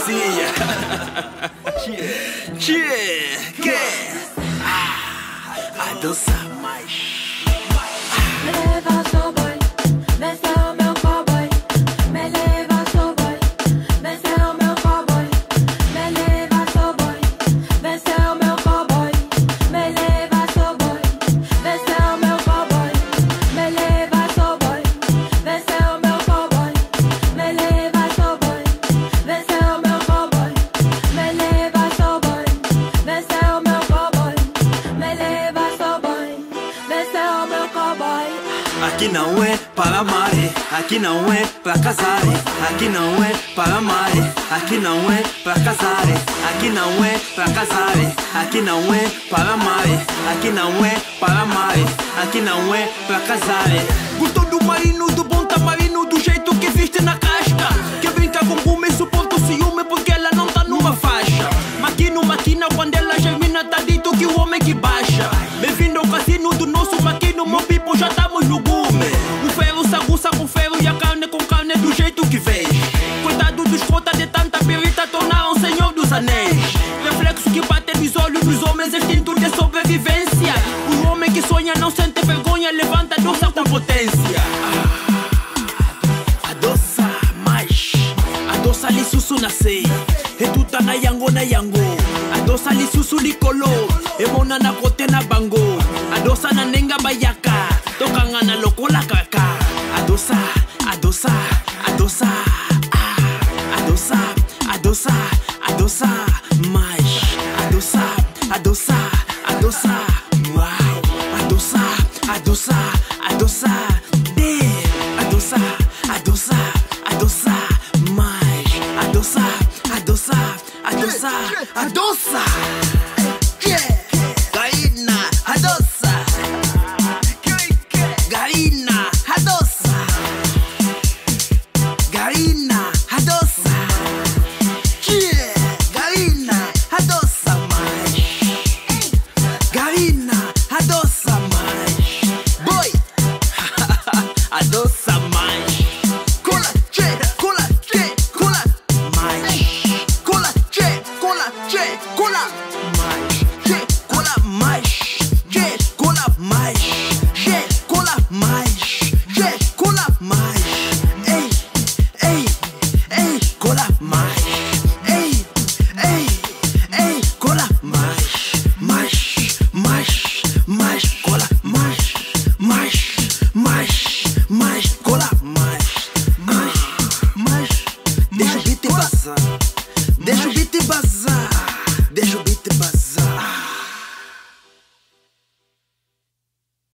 dancinha. Que adoça mais. Me leva, sou boy, vence o meu cowboy. Me leva, sou boy, vence o meu cowboy. Me leva, sou boy, vence o meu cowboy. Me leva, sou boy, vence o meu cowboy. Me leva, sou boy, vence o meu cowboy. Me leva, sou boy, vence o meu cowboy. Me leva, sou boy, vence o meu cowboy. Me leva, sou boy, vence o meu cowboy. Aqui não é para amar, aqui não é para casar, aqui não é para amar, aqui não é para casar, aqui não é para casar, aqui não é para amar, aqui não é para amar, aqui não é para casar. Gostou do marino, do bom tamarino, do jeito que viste na casca, que brinca com guma e suporta o ciúme porque ela não tá numa faixa. Maquina, quando ela germina tá dito que o homem que baixa. Bem-vindo ao cassino do nosso maquino, meu pipo, já estamos no gume. O ferro se aguça com ferro e a carne com carne do jeito que vês. Coitado dos cotas de tanta perita, tornaram o Senhor dos Anéis. Reflexo que bate nos olhos dos homens, instinto de sobrevivência. O homem que sonha não sente vergonha, levanta a doça com potência. Adoça mais, adoça ali susu nascer. Etuta na yango, adoça ali susu likolo. Emona na kote na bango, adoça na nenga bayaka. Tokanga na lokola kaka. Adoça, adoça, adoça, adoça, adoça, adoça mais. Adoça, adoça, adoça, uau. Adoça, adoça, adoça, adoça, adoça, adoça mais. Adoça, adoça, adoça, adoça. Garina, adoça. Garina, adoça. Garina, adoça. Garina, adoça mais. Garina, adoça mais. Boy, adoça mais. Cola, cola, cola mais. Cola, cola, cola.